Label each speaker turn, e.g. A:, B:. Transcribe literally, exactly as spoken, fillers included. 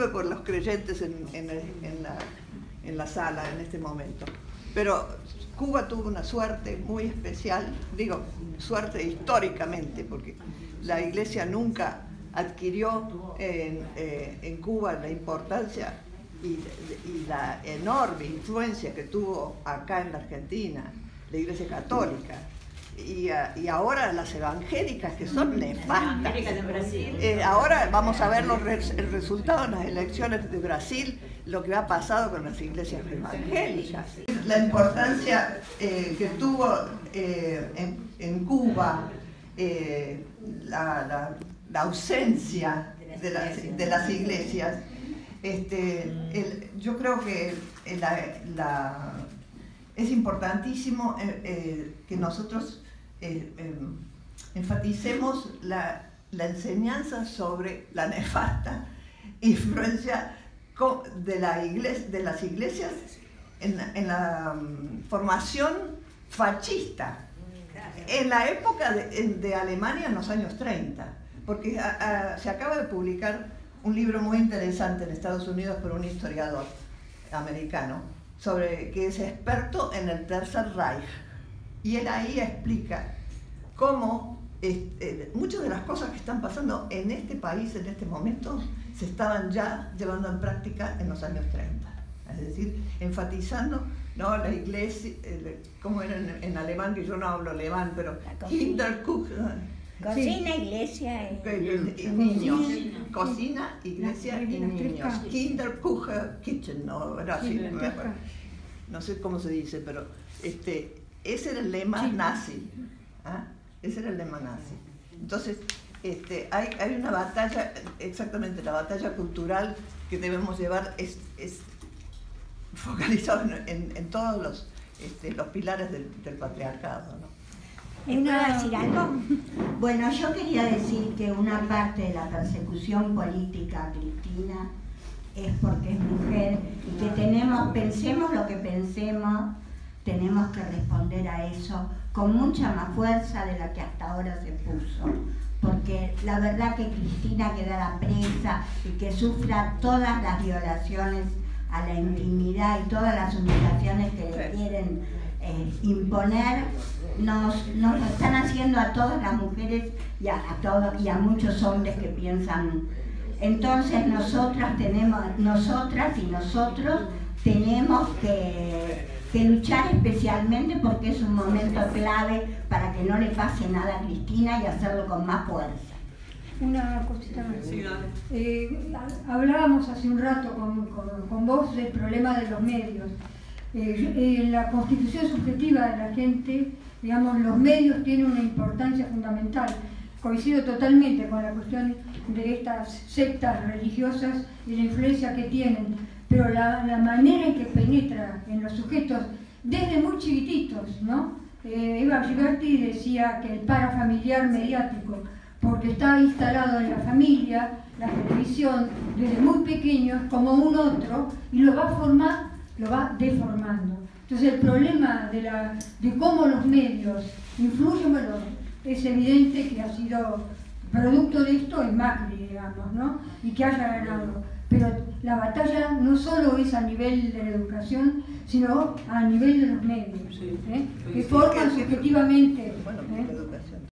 A: disculpe por los creyentes en, en, en, la, en la sala en este momento. Pero Cuba tuvo una suerte muy especial, digo, suerte históricamente, porque la Iglesia nunca adquirió en, eh, en Cuba la importancia y, y la enorme influencia que tuvo acá en la Argentina, la Iglesia Católica. Y, y ahora las evangélicas, que son nefastas. Eh, ahora vamos a ver los res, el resultado en las elecciones de Brasil, lo que ha pasado con las iglesias evangélicas. La importancia eh, que tuvo eh, en, en Cuba, eh, la, la, la ausencia de las, de las iglesias, este, el, yo creo que la, la, es importantísimo eh, eh, que nosotros eh, eh, enfaticemos la, la enseñanza sobre la nefasta influencia de, la iglesia, de las iglesias en, en la um, formación fascista en la época de, de Alemania en los años treinta, porque a, a, se acaba de publicar un libro muy interesante en Estados Unidos por un historiador americano, sobre, que es experto en el Tercer Reich, y él ahí explica cómo eh, muchas de las cosas que están pasando en este país en este momento se estaban ya llevando en práctica en los años treinta, es decir, enfatizando, ¿no?, la iglesia, eh, como era en, en alemán, que yo no hablo alemán, pero Kinderkuchen.
B: Cocina, sí. Iglesia y,
A: y, y niños. Cocina, Cocina iglesia y niños. Kinderkuchen, kitchen, no, era así, no, me acuerdo. No sé cómo se dice, pero este, ese era el lema sí. nazi. ¿Ah? Ese era el lema nazi. Entonces, este, hay, hay una batalla, exactamente la batalla cultural que debemos llevar es, es focalizada en, en, en todos los, este, los pilares del, del patriarcado, ¿no?
B: ¿Puedo decir algo?
C: Bueno, yo quería decir que una parte de la persecución política a Cristina es porque es mujer y que tenemos, pensemos lo que pensemos, tenemos que responder a eso con mucha más fuerza de la que hasta ahora se puso. Porque la verdad que Cristina quedara presa y que sufra todas las violaciones a la intimidad y todas las humillaciones que le quieren Eh, imponer, nos, nos lo están haciendo a todas las mujeres y a, a todos y a muchos hombres que piensan. Entonces nosotras tenemos, nosotras y nosotros tenemos que, que luchar especialmente porque es un momento clave para que no le pase nada a Cristina y hacerlo con más fuerza.
D: Una cosita más. Sí, eh, hablábamos hace un rato con, con, con vos del problema de los medios. Eh, en la constitución subjetiva de la gente, digamos, los medios tienen una importancia fundamental. Coincido totalmente con la cuestión de estas sectas religiosas y la influencia que tienen, pero la, la manera en que penetra en los sujetos desde muy chiquititos, ¿no? Eh, Eva Giberti decía que el parafamiliar mediático, porque está instalado en la familia, la televisión, desde muy pequeños como un otro, y lo va a formar, lo va deformando. Entonces el problema de, la, de cómo los medios influyen, bueno, es evidente que ha sido producto de esto el Macri, digamos, ¿no? Y que haya ganado. Pero la batalla no solo es a nivel de la educación, sino a nivel de los medios, ¿eh? Que forman subjetivamente. ¿eh?